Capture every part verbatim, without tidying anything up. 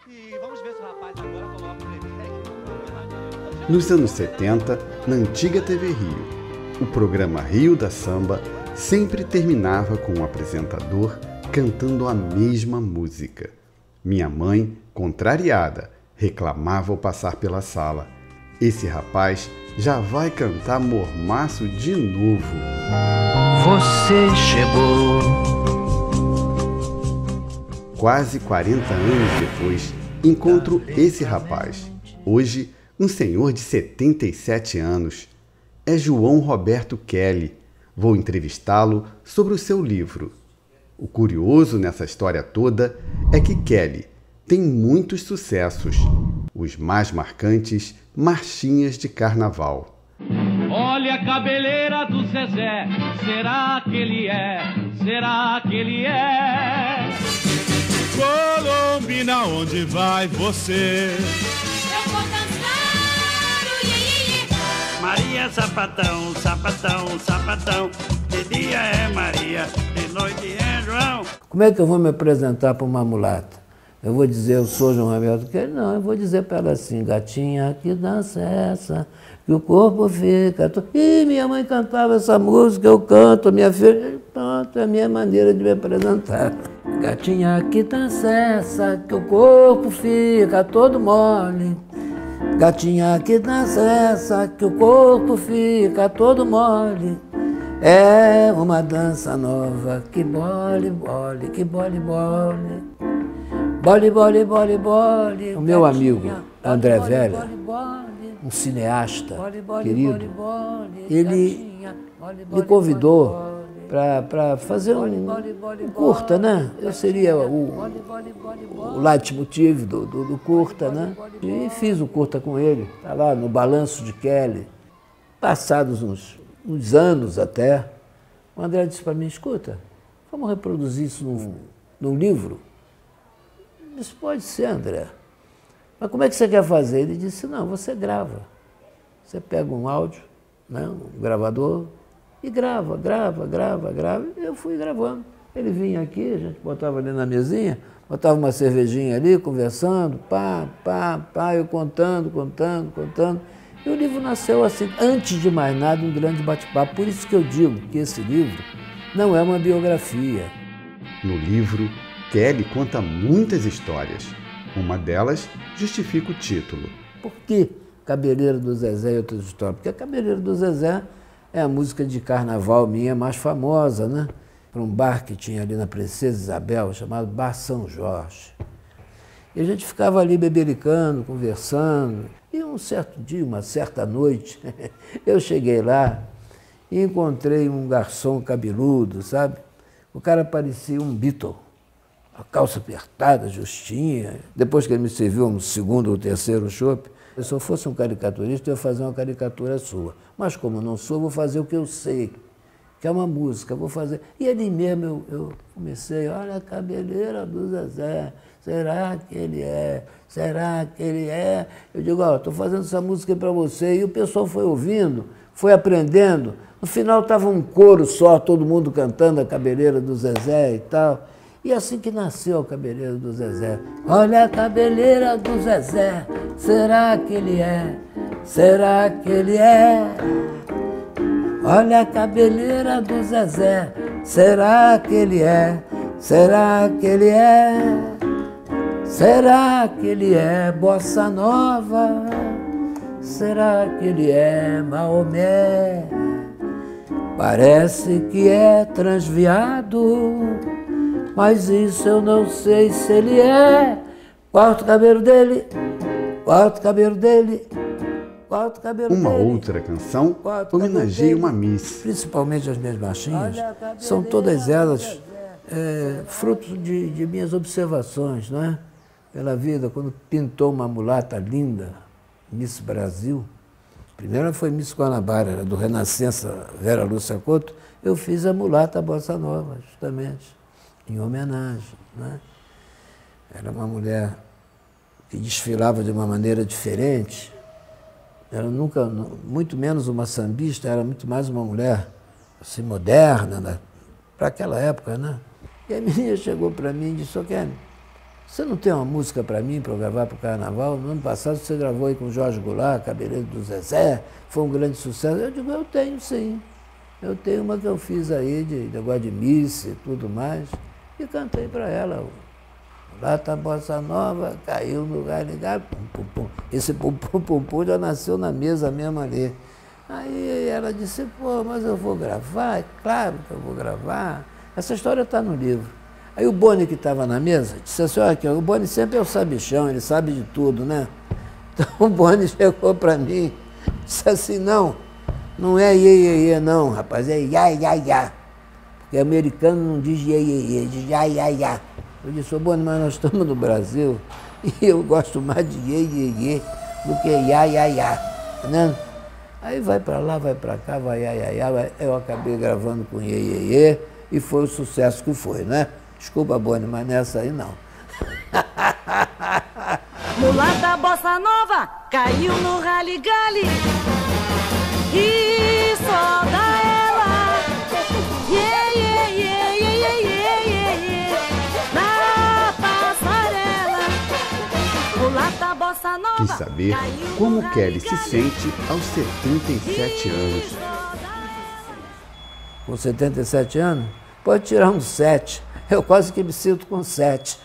E vamos ver se o rapaz agora coloca o reflexo. Nos anos setenta, na antiga T V Rio, o programa Rio da Samba sempre terminava com o apresentador cantando a mesma música. Minha mãe, contrariada, reclamava ao passar pela sala. Esse rapaz já vai cantar mormaço de novo. Você chegou. Quase quarenta anos depois, encontro esse rapaz. Hoje, um senhor de setenta e sete anos. É João Roberto Kelly. Vou entrevistá-lo sobre o seu livro. O curioso nessa história toda é que Kelly tem muitos sucessos. Os mais marcantes, marchinhas de carnaval. Olha a cabeleira do Zezé, será que ele é? Será que ele é? Colombina, onde vai você? Eu vou dançar o iê, iê, iê. Maria sapatão, sapatão, sapatão. De dia é Maria, de noite é João. Como é que eu vou me apresentar para uma mulata? Eu vou dizer, eu sou João Roberto Kelly? Não, eu vou dizer para ela assim, gatinha, que dança é essa? Que o corpo fica... To... Ih, minha mãe cantava essa música, eu canto, minha filha... Pronto, é a minha maneira de me apresentar. Gatinha, que dança é essa? Que o corpo fica todo mole. Gatinha, que dança é essa? Que o corpo fica todo mole. É uma dança nova, que bole, bole, que bole, bole. Bole, bole, bole, bole. O meu amigo André Velha, um cineasta querido, ele me convidou para fazer um, um curta, né? Eu seria o, o leitmotiv do, do, do curta, né? E fiz o curta com ele, tá lá no Balanço de Kelly. Passados uns, uns anos até, o André disse para mim, escuta, vamos reproduzir isso num, num livro? Eu disse, pode ser, André. Mas como é que você quer fazer? Ele disse, não, você grava. Você pega um áudio, né, um gravador, e grava, grava, grava, grava. E eu fui gravando. Ele vinha aqui, a gente botava ali na mesinha, botava uma cervejinha ali, conversando, pá, pá, pá, eu contando, contando, contando. E o livro nasceu assim, antes de mais nada, um grande bate-papo. Por isso que eu digo que esse livro não é uma biografia. No livro, Kelly conta muitas histórias. Uma delas justifica o título. Por que Cabeleira do Zezé e outras histórias? Porque a Cabeleira do Zezé é a música de carnaval minha mais famosa, né? Para um bar que tinha ali na Princesa Isabel, chamado Bar São Jorge. E a gente ficava ali bebericando, conversando. E um certo dia, uma certa noite, eu cheguei lá e encontrei um garçom cabeludo, sabe? O cara parecia um Beatle. A calça apertada, justinha. Depois que ele me serviu um segundo ou terceiro chopp, se eu fosse um caricaturista, eu ia fazer uma caricatura sua. Mas como não sou, vou fazer o que eu sei, que é uma música, vou fazer. E ali mesmo eu, eu comecei, olha a cabeleira do Zezé, será que ele é? Será que ele é? Eu digo, ó, estou fazendo essa música para você. E o pessoal foi ouvindo, foi aprendendo. No final estava um coro só, todo mundo cantando a cabeleira do Zezé e tal. E assim que nasceu a cabeleira do Zezé. Olha a cabeleira do Zezé, será que ele é? Será que ele é? Olha a cabeleira do Zezé, será que ele é? Será que ele é? Será que ele é bossa nova? Será que ele é Maomé? Parece que é transviado, mas isso eu não sei se ele é. Corta o cabelo dele, corta o cabelo dele, corta o cabelo Uma dele. outra canção Corta o cabelo homenageia dele. uma Miss. Principalmente as minhas marchinhas, são todas elas é, frutos de, de minhas observações, não é? Pela vida, quando pintou uma mulata linda, Miss Brasil, primeiro foi Miss Guanabara, era do Renascença, Vera Lúcia Couto, eu fiz a mulata Bossa Nova, justamente, em homenagem, né? Era uma mulher que desfilava de uma maneira diferente, era nunca, muito menos uma sambista, era muito mais uma mulher assim, moderna, né? Para aquela época, né? E a menina chegou para mim e disse, ô Kelly, você não tem uma música para mim, para eu gravar para o Carnaval? No ano passado você gravou aí com o Jorge Goulart, Cabeleiro do Zezé, foi um grande sucesso. Eu digo, eu tenho sim. Eu tenho uma que eu fiz aí, de negócio de missa e tudo mais, e cantei para ela. Lá tá a bossa nova, caiu no lugar ligado, pum, pum, pum. Esse pum, pum, pum, pum já nasceu na mesa mesmo ali. Aí ela disse, pô, mas eu vou gravar? É claro que eu vou gravar. Essa história está no livro. Aí o Boni, que estava na mesa, disse assim, olha aqui, o Boni sempre é o sabichão, ele sabe de tudo, né? Então o Boni chegou para mim, disse assim, não, não é iê, iê, iê, não, rapaz, é ia, ia, ia. Porque americano não diz iê, iê, iê, diz ia, ia, ia. Eu disse, ô Boni, mas nós estamos no Brasil e eu gosto mais de iê, iê, iê do que ia, ia, ia. Né? Aí vai para lá, vai para cá, vai, ia, ia, ia. Eu acabei gravando com iê, iê, iê e foi o sucesso que foi, né? Desculpa, Boni, mas nessa aí não. Mulata bossa nova caiu no rally-gali e só dá ela. Yeah, yeah, yeah, yeah, yeah, yeah, yeah, na passarela. Mulata bossa nova. Quis saber como Kelly se sente aos setenta e sete anos. Com setenta e sete anos? Pode tirar um sete. Eu quase que me sinto com sete.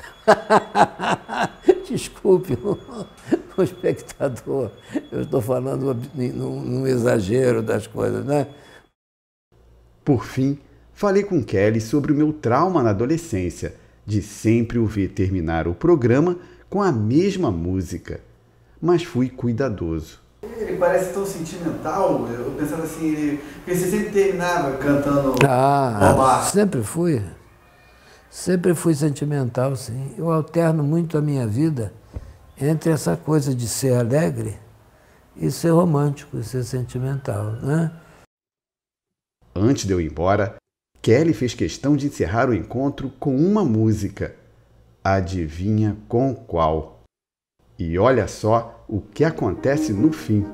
Desculpe o, o espectador, eu estou falando num, num exagero das coisas, né? Por fim, falei com Kelly sobre o meu trauma na adolescência, de sempre o ver terminar o programa com a mesma música. Mas fui cuidadoso. Ele parece tão sentimental, eu pensava assim, ele, porque você sempre terminava cantando Ah, Omar. sempre fui. Sempre fui sentimental, sim. Eu alterno muito a minha vida entre essa coisa de ser alegre e ser romântico, e ser sentimental, né? Antes de eu ir embora, Kelly fez questão de encerrar o encontro com uma música. Adivinha com qual? E olha só o que acontece no fim.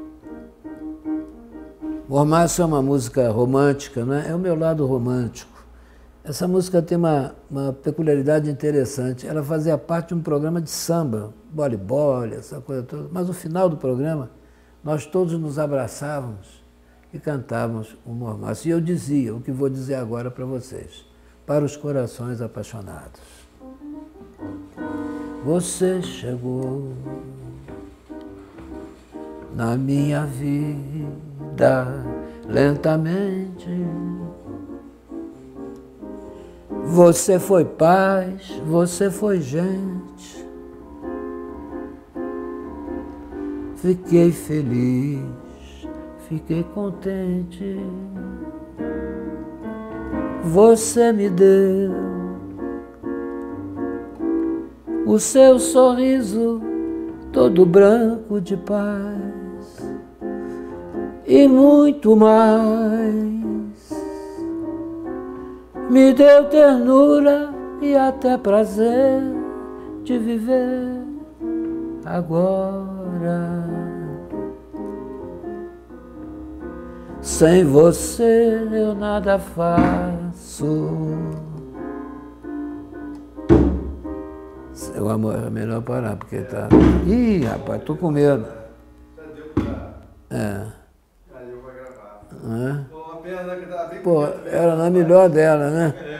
O Romácio é uma música romântica, né? É o meu lado romântico. Essa música tem uma, uma peculiaridade interessante. Ela fazia parte de um programa de samba, bole-bole, essa coisa toda. Mas no final do programa, nós todos nos abraçávamos e cantávamos o Mormaço. E eu dizia o que vou dizer agora para vocês, para os corações apaixonados. Você chegou na minha vida lentamente. Você foi paz, você foi gente. Fiquei feliz, fiquei contente. Você me deu o seu sorriso todo branco de paz e muito mais. Me deu ternura e até prazer de viver agora. Sem você eu nada faço. Seu amor, é melhor parar, porque tá... Ih, rapaz, tô com medo. Já deu pra... É. Já deu pra gravar. É. Pô, uma pena que tava bem Pô, bonito mesmo, era na rapaz. melhor dela, né?